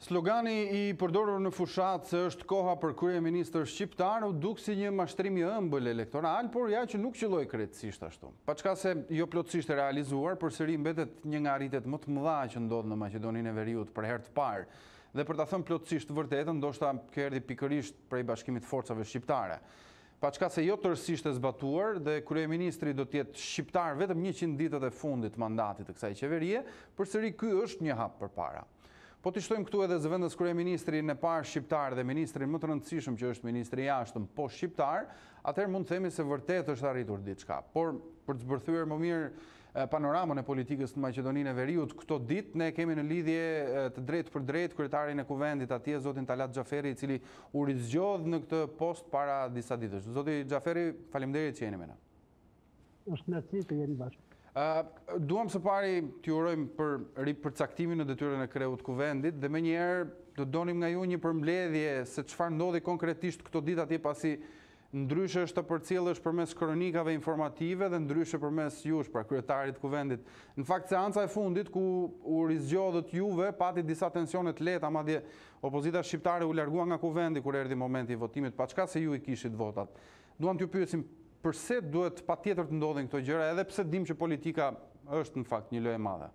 Slogani i përdorur në fushat se është koha për kryeministër shqiptar u duk si një mashtrim i ëmbël elektoral, por ja që nuk qëlloi krejtësisht ashtu. Pa çka se jo plotësisht e realizuar, përsëri mbetet një nga arritet më të mëdha që ndodh në Maqedoninë e Veriut për herë të parë. Dhe për ta thënë plotësisht vërtetën, ndoshta kjo erdhi pikërisht prej Bashkimit të Forcave Shqiptare. Pa çka se jo tërësisht e zbatuar dhe kryeministri do të jetë shqiptar vetëm 100 ditët e fundit të mandatit të kësaj qeverie, përsëri ky është një hap përpara. Po të shtojmë këtu edhe zëvendës kryeministrin e parë shqiptar dhe ministrin më të rëndësishëm që është ministri i jashtëm, po shqiptar, atëherë mund të themi se vërtet është arritur diçka. Por për të zbërthyer më mirë panoramën e politikës në Maqedoninë e Veriut, këto ditë ne kemi në lidhje të drejtë për drejtë kryetarin e kuvendit atje, zotin Talat Xhaferi, i cili u rizgjodh në këtë post para disa ditësh. Zoti Xhaferi, faleminderit që jeni me ne. Është kënaqësi të jeni bashkë. Duam së pari t'ju urojmë për ripërcaktimin në detyrën e kreut kuvendit dhe menjëherë do donim nga ju një përmbledhje se çfarë ndodhi konkretisht këto ditë atje, pasi ndryshe është të përcjellësh përmes kronikave informative dhe ndryshe përmes jush, pra kryetarit kuvendit. Në fakt seanca e fundit ku u rizgjodhët juve pati disa tensione të lehta, madje opozita shqiptare u largua nga kuvendi kur erdhi momenti i votimit, pa çka se ju i kishit votat. Duam t'ju pyesim përse duhet patjetër të ndodhin këto gjëra, edhe pse dim që politika është në fakt një lojë e madhe?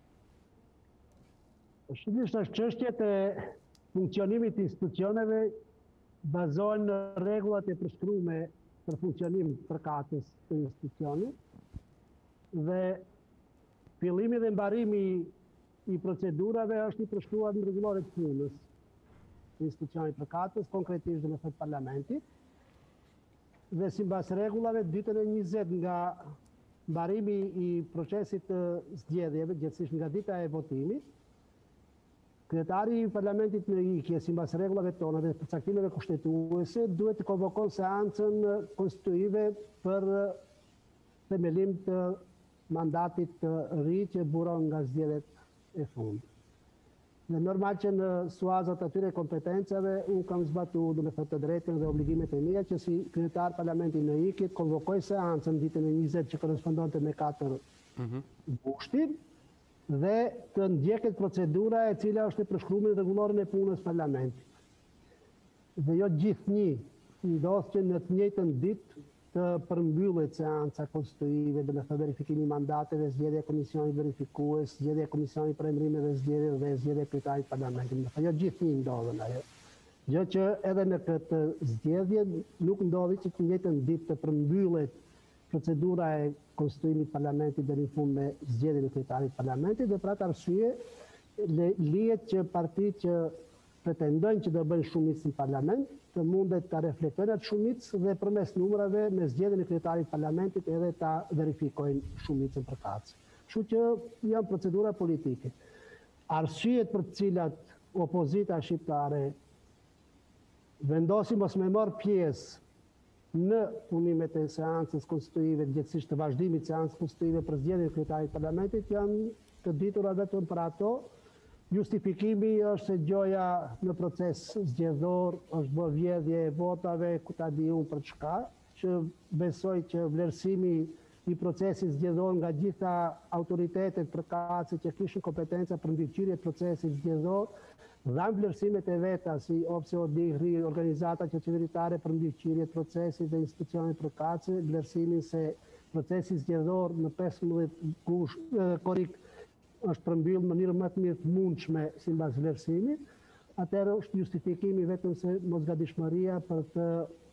Shqipërisht është çështjet e funksionimit të institucioneve bazohen në rregullat e përshkruara për funksionim përkatës të institucionit dhe fillimi dhe mbarimi i procedurave është i përshkruar në rregulloret e punës të institucionit përkatës, konkretisht në fakt parlamentit. Dhe sipas rregullave ditën e 20 nga mbarimi i procesit të zgjedhjeve, gjithsesi nga dita e votimit, kryetari i parlamentit në ikje sipas rregullave tona dhe përcaktimeve kushtetuese duhet të konvokon seancën konstitutive për themelim të mandatit të ri që buron nga zgjedhjet e fundit. Dhe normal që në suazat atyre kompetencave unë kam zbatuar të drejtën dhe obligimet e mia që si kryetar parlamentit në ikje konvokoj seancën ditën e 20 që korrespondonte me 4 gushtin dhe të ndjeket procedura e cila është e përshkruar në rregullorin e punës parlamentit. Dhe jo gjithnjë ndodh që në të njëjtën ditë të përmbyllet seanca konstitutive dhe me verifikimi i mandateve, zgjedhja e komisionit verifikues, zgjedhja e komisionit për emrime dhe zgjedhje dhe zgjedhja e kryetarit parlamentit. Jo gjithnjë ndodhen ajo. Gjë që edhe në këtë zgjedhje nuk ndodhi që të njëjtën ditë të përmbyllet procedura e konstituimit parlamentit deri në fund me zgjedhjen e kryetarit parlamentit dhe për atë arsye lihet që partitë që pretendojnë që do bëjnë shumicë në parlament, të mundet ta reflektojnë atë shumicë dhe përmes numrave me zgjedhjen e kryetarit parlamentit edhe ta verifikojnë shumicën përkatëse. Kështu që janë procedura politike. Arsyet për të cilat opozita shqiptare vendosi mos me marr pjesë në punimet e seancës konstitutive, gjithsesi të vazhdimit të seancës konstitutive për zgjedhjen e kryetarit parlamentit, janë të ditura vetëm për ato. Justifikimi është se gjoja në proces zgjedhor është bërë vjedhje e votave, ku ta di unë për çka, që besoj që vlerësimi i procesit zgjedhor nga gjitha autoritetet përkatëse që kishin kompetenca për mbikëqyrje të procesit zgjedhor, dhanë vlerësimet e veta si OPSE, organizata qeveritare për mbikëqyrje të procesit dhe institucionet përkatëse, vlerësimin se procesi zgjedhor në 15 korrik është përmbyllur në mënyrë më të mirë të mundshme sipas vlerësimit, atëherë është justifikimi vetëm se mosgatishmëria për të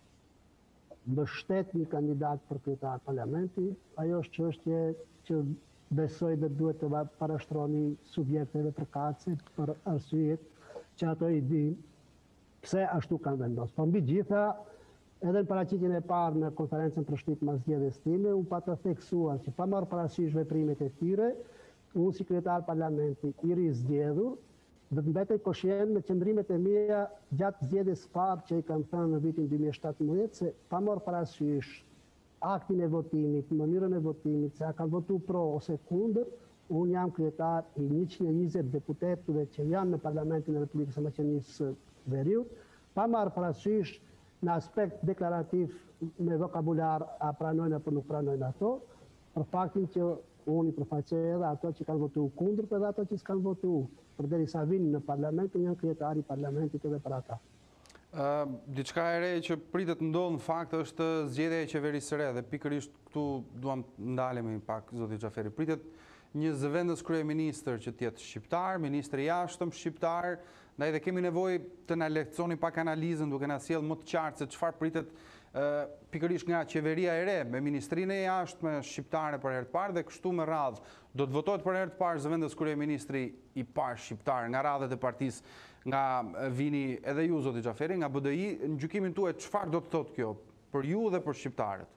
mbështetur një kandidat për kryetar parlamenti, ajo është çështje që besoj dhe duhet të parashtroni subjekteve përkatëse për arsyet që ato i dinë pse ashtu kanë vendosur. Po mbi gjitha, edhe në paraqitjen e parë në konferencën për shtyp mas zgjedhjes time, u pa të theksuar që pa marrë parasysh veprimet e tyre, unë si kryetar parlamenti i rizgjedhur dhe të mbetet koshien me qëndrimet e mia gjatë zgjedhjes parë që i kam thënë në vitin 2017 se pa marrë parasysh aktin e votimit, mënyrën e votimit, se a kanë votu pro ose kundër, unë jam kryetar i 120 deputetëve që janë në Parlamentin e Republikës së Maqedonisë së Veriut, pa marrë parasysh në aspekt deklarativ me vokabular a pranojnë apo nuk pranojnë ato, për faktin që unii përfaqësojnë edhe ato që kanë votuar kundër për ato që s'kanë votuar. Përderisa vinë në parlament, janë kryetari i parlamentit edhe për ata. Diçka e re që pritet ndodhë në fakt është zgjedhja e qeverisë së re dhe pikërisht këtu duam ndalemi pak zoti Xhaferi. Pritet një zëvendës kryeministër që të jetë shqiptar, ministri i jashtëm shqiptar, ndaj dhe kemi nevojë të na lehtësoni pak analizën duke na sjellë më të qartë se çfarë pritet pikërisht nga qeveria e re me ministrinë e jashtme shqiptare për herë të parë dhe kështu me radhë. Do të votohet për herë të parë zëvendës kryeministri i parë shqiptar nga radhët e partisë, nga vini edhe ju zoti Xhaferi, nga BDI, në gjykimin tuaj çfarë do të thotë kjo për ju dhe për shqiptarët?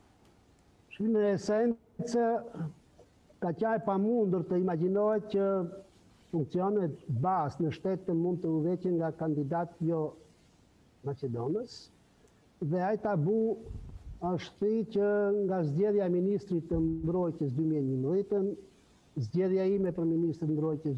Në esencë ka qaj pamundur të imagjinohet që funksionet bazë në shtetë mund të udhëheqin nga kandidat jo Maqedonës. Dhe ai tabu është që nga zgjedhja e ministrit të mbrojtjes 2011, zgjedhja ime për ministrin e mbrojtjes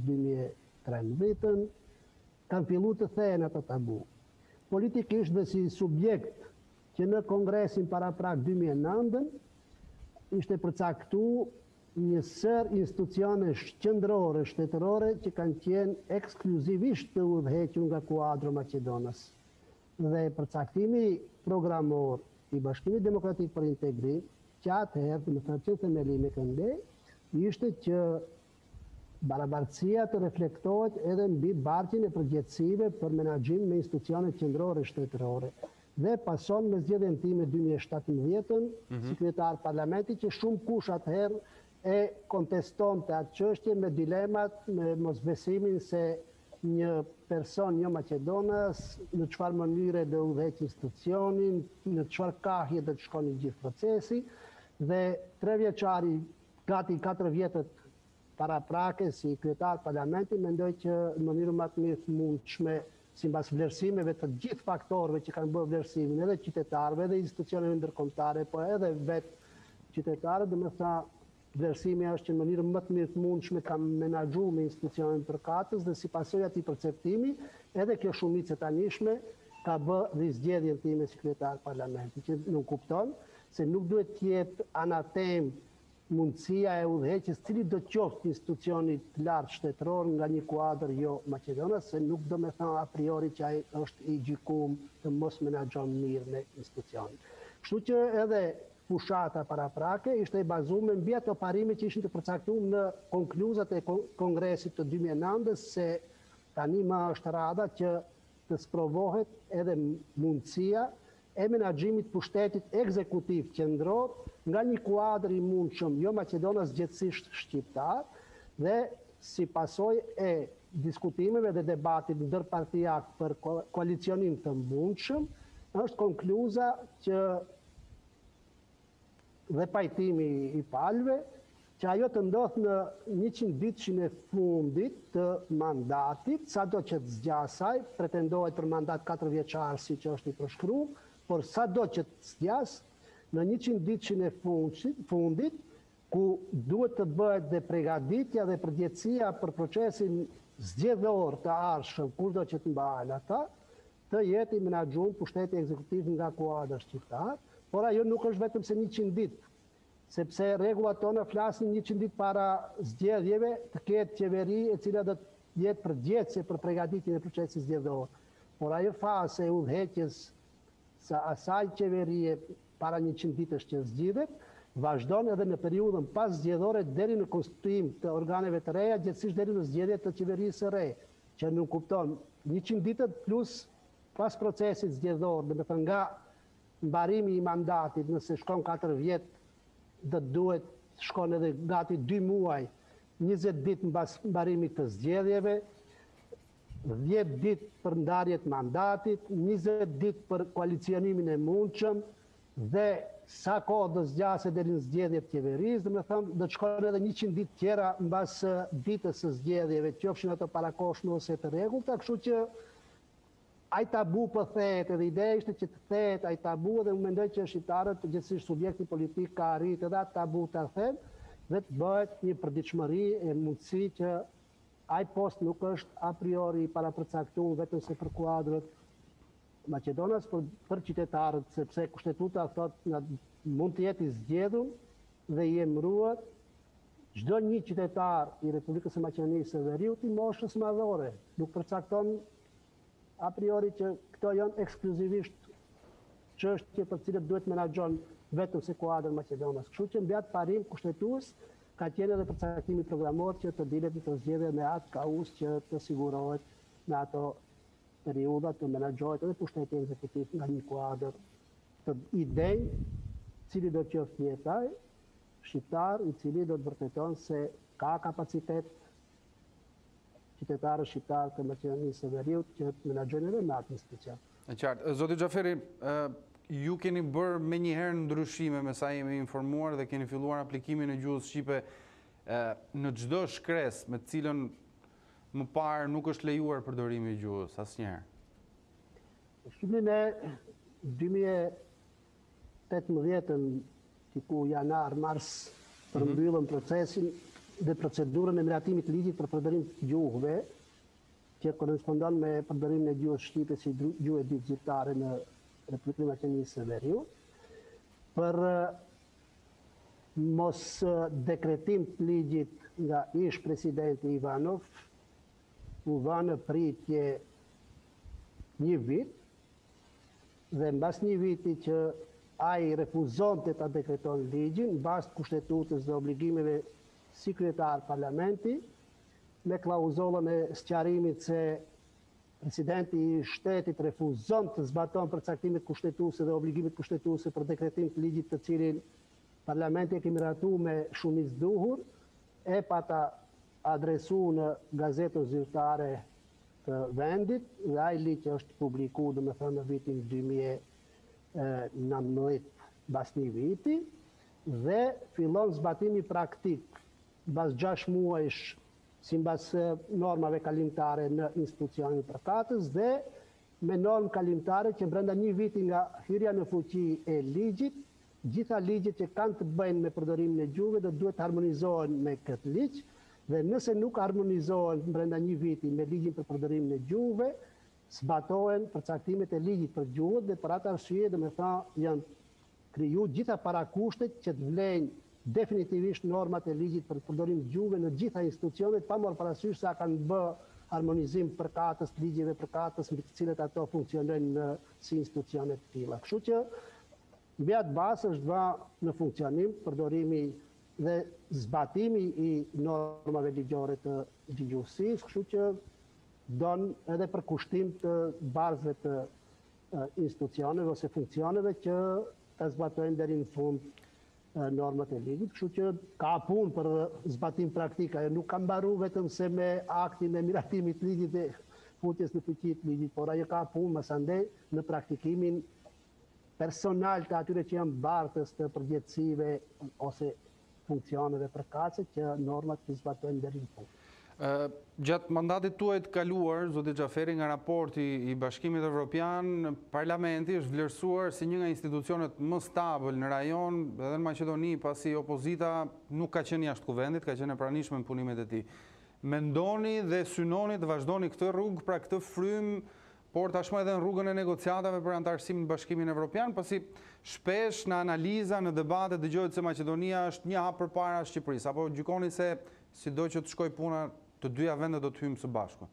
2013, kanë filluar të thehen ato tabu. Politikisht dhe si subjekt që në Kongresin paraprak 2009 ishte përcaktuar një sër institucione qendrore shtetërore që kanë qenë ekskluzivisht të udhëhequr nga kuadro Maqedonës. Dhe përcaktimi programor i Bashkimit Demokratik për Integrim, që atëherë në thënë themelin e këndej, ishte që barabartësia të reflektohet edhe mbi barqin e përgjegjësive për menaxhim me institucionet qendrore shtetërore. Dhe pason me zgjedhjen time 2017 si kryetar parlamenti që shumë kush atëherë e kontestonte atë çështje me dilemat, me mosbesimin se një person jo Maqedonës, në çfarë mënyre do udhëheq institucionin, në çfarë kahje do të shkoni gjithë procesi, dhe 3 vjeçari, gati 4 vjetët paraprake si kryetar parlamenti, mendoj që në mënyrë më të mirë të mundshme, sipas vlerësimeve të gjithë faktorëve që kanë bërë vlerësimin, edhe qytetarëve, edhe institucioneve ndërkombëtare, po edhe vetë qytetarët, domethënë vlerësimi është që në mënyrë më të mirë të mundshme ka menaxhuar me institucionin përkatës dhe si pasojë atij perceptimi, edhe kjo shumicë e tanishme ka bërë dhe zgjedhjen time si kryetar parlamenti, që nuk kupton se nuk duhet të jetë anatem mundësia e udhëheqjes cili do qoftë institucioni të lartë shtetëror nga një kuadër jo Maqedonës, se nuk do me thënë a priori që ai është i gjykuar të mos menaxhon mirë me institucionin. Kështu që edhe fushata paraprake ishte e bazuar mbi ato parime që ishin të përcaktuar në konkluzat e Kongresit të 2009 se tani më është rada që të sprovohet edhe mundësia e menaxhimit pushtetit ekzekutiv qendror nga një kuadër i mundshëm jo Maqedonës gjithësisht shqiptar dhe si pasojë e diskutimeve dhe debatit ndërpartijak për koalicionim të mundshëm është konkluza që dhe pajtimi i palëve, që ajo të ndodhë në 100 ditëshin e fundit të mandatit, sa do që të zgjasaj, pretendohet për mandat 4 vjeçar si që është i përshkruar, por sa do që të zgjas, në 100 ditëshin e fundit, ku duhet të bëhet dhe pregaditja dhe përgjegjësia për procesin zgjedhor të ardhshëm, kurdo që të mbahen ata, të jetë i menaxhuar pushteti ekzekutiv nga kuadra shqiptar. Por ajo nuk është vetëm se 100 ditë, sepse rregullat tona flasin 100 ditë para zgjedhjeve të ketë qeveri e cila do të jetë përgjegjëse për përgatitjen e procesit zgjedhor. Por ajo fazë e udhëheqjes së asaj qeverie para 100 ditësh që zgjidhet, vazhdon edhe në periudhën pas zgjedhore deri në konstituim të organeve të reja, gjithsesi deri në zgjedhje të qeverisë së re, që nuk kupton 100 ditët plus pas procesit zgjedhor, domethënë nga mbarimi i mandatit, nëse shkon 4 vjet, do duhet shkon edhe gati 2 muaj, 20 ditë mbas mbarimit të zgjedhjeve, 10 ditë për ndarjet mandatit, 20 ditë për koalicionimin e mundshëm dhe sa kohë do zgjasë deri në zgjedhjet qeverisë, domethënë do të shkon edhe 100 ditë tjera mbas ditës së zgjedhjeve, qofshin ato parakohshme ose të rregullta, kështu që ai tabu po thehet, edhe ideja ishte që të thehet ai tabu dhe unë mendoj që shqiptarët, gjithsesi subjekti politik ka arritë edhe atë tabu ta them dhe të bëhet një përditshmëri e mundësi që ai post nuk është a priori parapërcaktuar vetëm se për kuadrët Maqedonës, por për qytetarët, sepse kushtetuta thotë mund të jetë i zgjedhur dhe i emëruar çdo një qytetar i Republikës së Maqedonisë së Veriut i moshës madhore. Nuk përcakton a priori që këto janë ekskluzivisht çështje për cilët duhet menaxhon vetëm Sekuadra Maqedonas. Kështu që mbi atë parim kushtetues ka qenë edhe përcaktimi programor që të dilet të zgjedhje me atë kauz që të sigurohet në ato periudha të menaxhohet edhe pushteti ekzekutiv nga një kuadër të idej, cili do të qoftë jetaj, shqiptar i cili do të vërteton se ka kapacitet qytetarë shqiptar të Maqedonisë së Veriut që të menaxhojnë edhe me atë institucion. E qartë. Zoti Xhaferi, ju keni bërë me njëherë ndryshime me sa jemi informuar dhe keni filluar aplikimin e gjuhës shqipe në çdo shkresë me cilën më parë nuk është lejuar përdorimi i gjuhës asnjëherë. Shqipimin e 2018-ën, tiku janar-mars, përmbyllën procesin dhe procedurën e miratimit të ligjit për përdorim të gjuhëve, që korrespondon me përdorimin e gjuhës shqipe si gjuhë e dytë zyrtare në Republikën e Maqedonisë së Veriut, për mos dekretim të ligjit nga ish presidenti Ivanov, u vënë pritje një vit, dhe mbas një viti që ai refuzonte ta dekreton ligjin, mbas kushtetutës dhe obligimeve si kryetar parlamenti, me klauzollën e sqarimit se presidenti i shtetit refuzon të zbaton përcaktimet kushtetuese dhe obligimet kushtetuese për dekretim të ligjit të cilin parlamenti e kemi miratuar me shumicë duhur, e pata adresu në gazetën zyrtare të vendit, dhe ai ligj është publikuar domethënë në vitin 2019 mbas një viti, dhe fillon zbatimi praktik mbas 6 muajsh sipas normave kalimtare në institucionin e përkatës dhe me normë kalimtare që brenda një viti nga hyrja në fuqi e ligjit, gjitha ligjet që kanë të bëjnë me përdorimin e gjuhëve do duhet harmonizohen me këtë ligj, dhe nëse nuk harmonizohen brenda një viti me ligjin për përdorimin e gjuhëve, zbatohen përcaktimet e ligjit për gjuhët dhe për atë arsye domethënë janë kriju gjitha parakushtet që të vlejnë definitivisht normat e ligjit për përdorim të gjuhëve në gjitha institucionet, pa marrë parasysh se a kanë bë harmonizim përkatës të ligjeve përkatës mbi të cilët ato funksionojnë si institucione të tilla. Kështu që mbi atë bazë është vënë në funksionim përdorimi dhe zbatimi i normave ligjore të gjuhësisë, kështu që don edhe për kushtim të barzëve të institucioneve ose funksioneve që të zbatojnë deri në fund normat e ligjit, kështu që ka punë për zbatim praktik, ajo nuk ka mbaruar vetëm se me aktin e miratimit të ligjit dhe futjes në fuqi të ligjit, por ajo ka punë mësandej në praktikimin personal të atyre që janë bartës të përgjegjësive ose funksioneve përkatëse që normat të zbatojnë deri në fund. Gjatë mandatit tuaj të kaluar, zoti Xhaferi, nga raporti i Bashkimit Evropian, Parlamenti është vlerësuar si një nga institucionet më stabil në rajon dhe në Maqedoni, pasi opozita nuk ka qenë jashtë kuvendit, ka qenë e pranishme në punimet e tij. Mendoni dhe synoni të vazhdoni këtë rrugë, pra këtë frymë, por tashmë edhe në rrugën e negociatave për antarësimin në Bashkimin Evropian, pasi shpesh në analiza, në debate dëgjohet se Maqedonia është një hap përpara Shqipërisë, apo gjykoni se sido që të shkoj puna të dyja vendet do të hymë së bashku?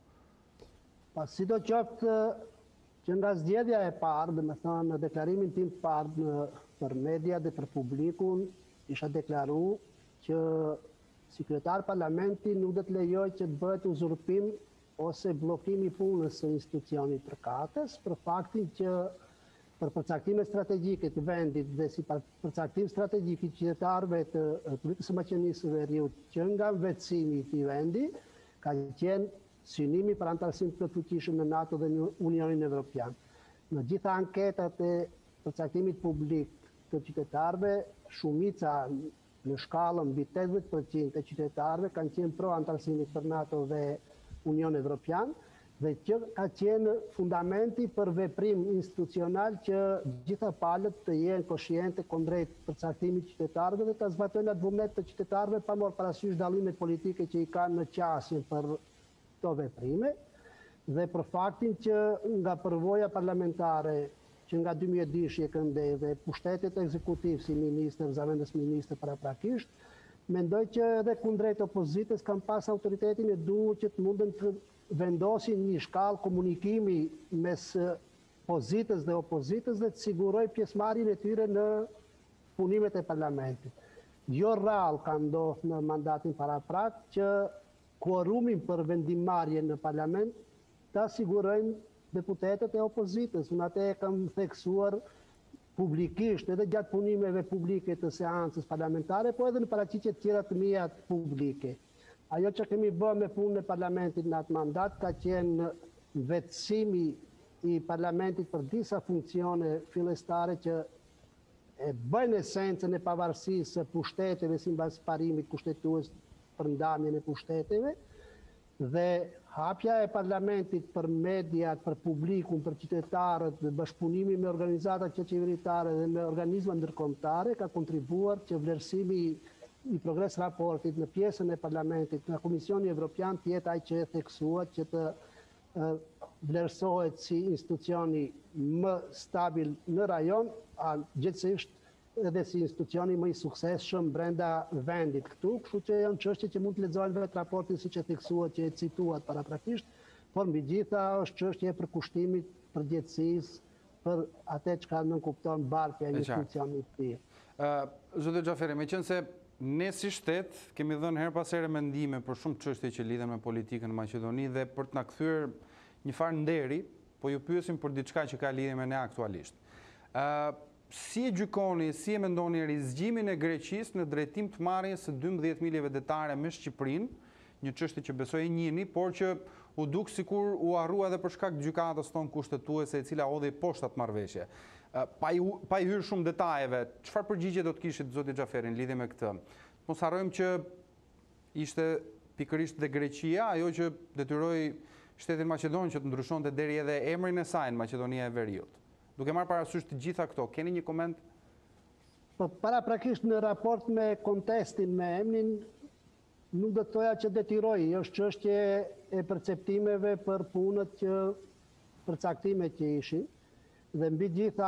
Sidoqoftë që nga zgjedhja e parë, domethënë në deklarimin tim të parë për media dhe për publikun, isha deklaruar që si kryetar parlamenti nuk do të lejoj që të bëhet uzurpim ose bllokimi i punës së institucionit përkatës, për faktin që për përcaktime strategjike të vendit dhe si përcaktim strategjik i qytetarëve të Republikës së Maqedonisë së Veriut që nga vetësimi i këtij vendi ka qenë synimi për antarësim të fuqishëm në NATO dhe në Unionin Evropian. Në gjitha anketat e përcaktimit publik të qytetarëve, shumica në shkallën mbi 80% e qytetarëve kanë qenë pro antarësimit për NATO dhe Union Evropian, dhe që ka qenë fundamenti për veprim institucional që gjitha palët të jenë konshiente kundrejt përcaktimit qytetarëve dhe të zbatojnë atë vullnet të qytetarëve pa marrë parasysh dallimet politike që i kanë në qasje për këto veprime, dhe për faktin që nga përvoja parlamentare që nga 2002 e këndej dhe pushtetit ekzekutiv si ministër, zëvendës ministër paraprakisht, mendoj që edhe kundrejt opozitës kam pas autoritetin e duhur që të mundën të vendosin një shkallë komunikimi mes pozitës dhe opozitës dhe të siguroj pjesëmarrjen e tyre në punimet e parlamentit. Jo rrallë ka ndodhur në mandatin paraprak që kuorumin për vendimmarrje në parlament ta sigurojnë deputetët e opozitës. Unë atë e kam theksuar publikisht edhe gjatë punimeve publike të seancës parlamentare, po edhe në paraqitje tjera të mia publike. Ajo që kemi bërë me punën e parlamentit në atë mandat ka qenë vetësimi i parlamentit për disa funksione fillestare që e bëjnë esencën e pavarësisë së pushteteve sipas parimit kushtetues për ndamjen e pushteteve dhe hapja e parlamentit për mediat, për publikun, për qytetarët, dhe bashkëpunimi me organizatat qeveritare dhe me organizma ndërkombëtare ka kontribuar që vlerësimi i progres raportit në pjesën e parlamentit në Komisioni Evropian të jetë ai që e theksuar që të vlerësohet si institucioni më stabil në rajon, gjithsesi edhe si institucioni më i suksesshëm brenda vendit këtu, kështu që janë çështje që mund të lexohen vetë raportin siç e theksuat që e cituat paraprakisht, por megjithatë është çështje e përkushtimit përgjegjësisë për atë çka nënkupton bartja e një institucioni të tillë. Zoti Xhaferi, meqense ne si shtet kemi dhënë her pas here mendime për shumë çështje që lidhen me politikën në Maqedoni dhe për të na kthyer një farë nderi, po ju pyesim për diçka që ka lidhje me ne aktualisht. Si e gjykoni, si e mendoni rizgjimin e Greqisë në drejtim të marrjes së 12 miljeve detare me Shqipërinë, një çështye që besoj e njihni, por që u duk sikur u harrua edhe për shkak të gjykatës tonë kushtetuese e cila hodhi poshtë atë marrëveshje. Pa i hyrë shumë detajeve, çfarë përgjigje do të kishit zoti Xhaferi në lidhje me këtë? Mos harrojmë që ishte pikërisht dhe Greqia ajo që detyroi shtetin Maqedon që të ndryshonte deri edhe emrin e saj në Maqedonia e Veriut. Duke marrë parasysh të gjitha këto, keni një koment? Po paraprakisht në raport me kontestin me emrin, nuk do të thoja që detyroi, është çështje e perceptimeve për punët që përcaktimet që ishin. Dhe mbi gjitha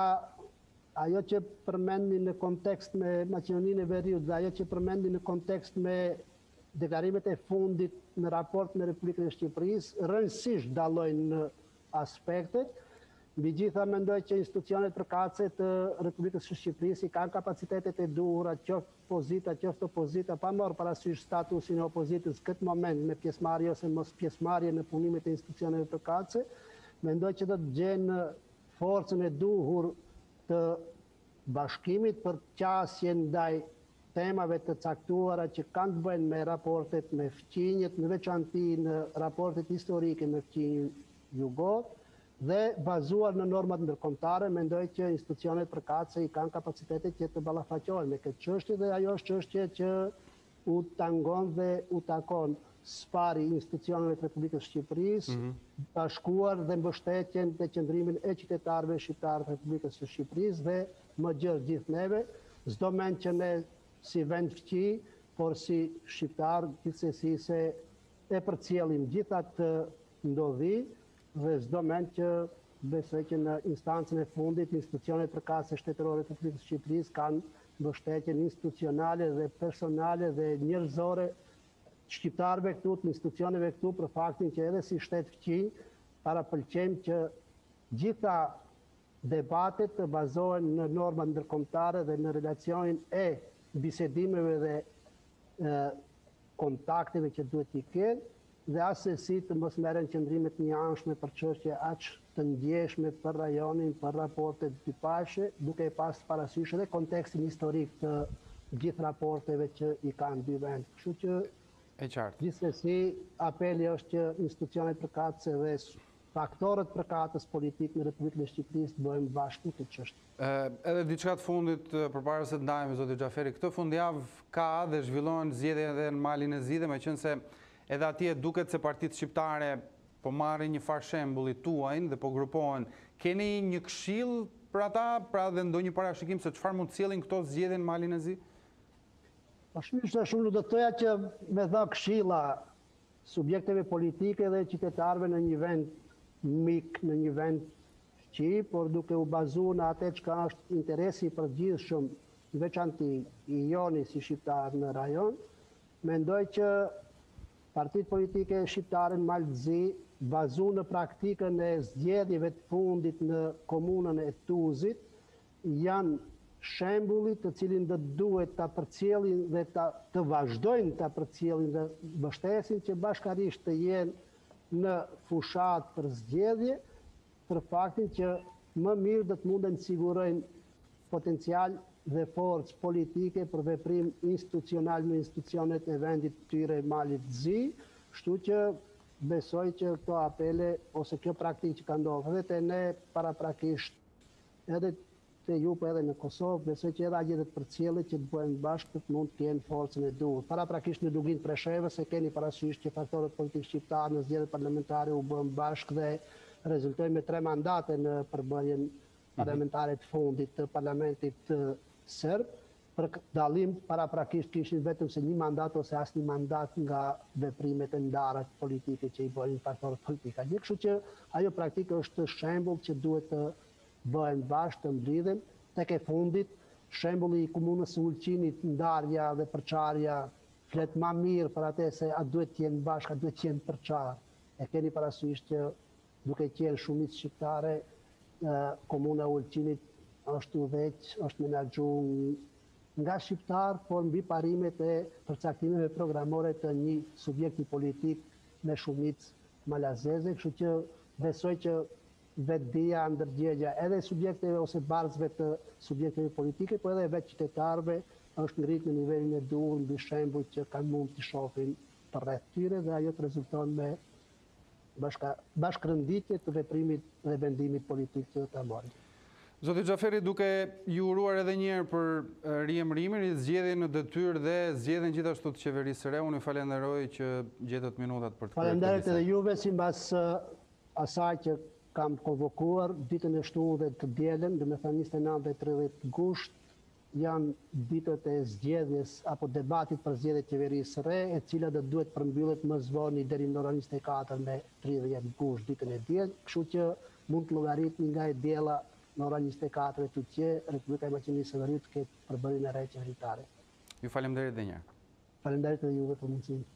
ajo që përmendi në kontekst me Maqedoninë e Veriut dhe ajo që përmendi në kontekst me deklarimet e fundit në raport me Republikën e Shqipërisë, rrënjësisht dallojnë në aspektet. Megjithatë mendoj që institucionet përkatëse të Republikës së Shqipërisë kanë kapacitetet e duhura, qoftë pozita, qoftë opozita, pa marrë parasysh statusin e opozitës këtë moment me pjesëmarrje ose mos pjesëmarrje në punimet e institucioneve përkatëse, mendoj që do të gjenë forcën e duhur të bashkimit për qasje ndaj temave të caktuara që kanë të bëjnë me raportet me fqinjet, në veçanti në raportet historike me fqinjin jugor, dhe bazuar në normat ndërkombëtare, mendoj që institucionet përkatëse i kanë kapacitetet që të ballafaqohen me këtë çështje dhe ajo është çështje që u tangon dhe u takon spari institucioneve të Republikës së Shqipërisë, bashkuar dhe mbështetjen dhe qëndrimin e qytetarëve shqiptarë të Republikës së Shqipërisë dhe më gjithë gjithë neve, çdo mend që ne si vend fqi, por si shqiptar gjithsesi se e përcjellim gjitha të ndodhi dhe çdo mend që besoj që në instancën e fundit institucionet përkatëse shtetërore të Republikës së Shqipërisë kanë mbështetjen institucionale dhe personale dhe njerëzore shqiptarëve këtu, të institucioneve këtu, për faktin që edhe si shtet fqi parapëlqejmë që gjitha debatet të bazohen në norma ndërkombëtare dhe në relacionin e bisedimeve dhe kontakteve që duhet t'i kenë, dhe asesi të mos merren qëndrimet njëanshme për çështje aq të ndjeshme për rajonin, për raportet dypashe, duke pas parasysh edhe kontekstin historik të gjithë raporteve që i kanë dy vend. Kështu që gjithsesi apeli është që institucionet përkatëse dhe faktorët përkatës politik në Republikën e Shqipërisë të bëjmë bashkë këtë çështje. Edhe diçka të fundit përpara se të ndajmë zoti Xhaferi, këtë fundjavë ka dhe zhvillohen zgjedhje edhe në Malin e Zi dhe meqense edhe atje duket se partitë shqiptare po marrin një farë shembulli tuajin dhe po grupohen. Keni një këshill për ata, pra dhe ndonjë parashikim se çfarë mund të sjellin këto zgjedhje në Malin e Zi? Shumë nuk do të thoja që me dha këshilla subjekteve politike dhe qytetarëve në një vend mik, në një vend fqi, por duke u bazuar në atë çka është interesi i përgjithshëm veçanti i joni si shqiptar në rajon, mendoj që partitë politike shqiptare në Malëzi, bazu në praktikën e zgjedhjeve të fundit në komunën e Tuzit, janë shembullit të cilin dhe duhet të përcjellin dhe të vazhdojnë të përcjellin dhe mbështesin që bashkarisht të jenë në fushat për zgjedhje, për faktin që më mirë dhe të munden të sigurojnë potencial dhe forcë politike për veprim institucional në institucionet e vendit të tyre Malit Zi, kështu që besoj që këto apele ose kjo praktikë që ka ndodhur edhe te ne paraprakisht edhe te ju po edhe në Kosovë, besoj që edhe agjendet përcjellit që të bëhen bashkë të mund të kenë forcën e duhur. Paraprakisht në Dugin Presheve se keni parasysh që faktorët politikë shqiptarë në zgjedhjet parlamentare u bën bashkë dhe rezultojnë me 3 mandate në përbërjen parlamentare të fundit të parlamentit serb. Për dallim paraprakisht kishin vetëm se 1 mandat ose asnjë mandat nga veprimet e ndara politike që i bëjnë faktorët politikë. Kështu që ajo praktikë është shembull që duhet të bëhen bashkë të mblidhen, tek e fundit, shembulli i komunës së Ulqinit, ndarja dhe përçarja flet më mirë për atë se a duhet të jenë bashkë, a duhet të jenë përçarë. E keni parasysh që duke qenë shumicë shqiptare, komuna e Ulqinit është udhëheq, është menaxhuar nga shqiptar, por mbi parimet e përcaktimeve programore të një subjekti politik me shumicë malazeze, kështu që besoj që vetdia, ndërgjegja edhe subjekteve ose barzëve të subjekteve politike, po edhe vetë qytetarëve është ngritur në nivelin e duhur mbi shembuj që kanë mund të shohin përreth tyre dhe ajo të rezulton me bashkërënditje të veprimit dhe vendimit politik që ta marrin. Zoti Xhaferi, duke ju uruar edhe një herë për riemrimin, zgjedhjen në detyrë dhe zgjedhjen gjithashtu të qeverisë së re, unë ju falenderoj që gjetët minutat për të kryer. Falenderoj edhe juve sipas asaj që kam konvokuar ditën e shtunë dhe të dielën, do të thënë 29 dhe 30 gusht, janë ditët e zgjedhjes apo debatit për zgjedhjen e qeverisë së re, e cila do duhet përmbyllet më zvoni deri në orën 24 me 30 gusht ditën e diel, kështu që mund të llogaritni nga e diella në orën 24 tutje Republika e Maqedonisë së Veriut të ketë përbërjen e re qeveritare. Ju faleminderit edhe një herë. Faleminderit edhe juve për mundësinë.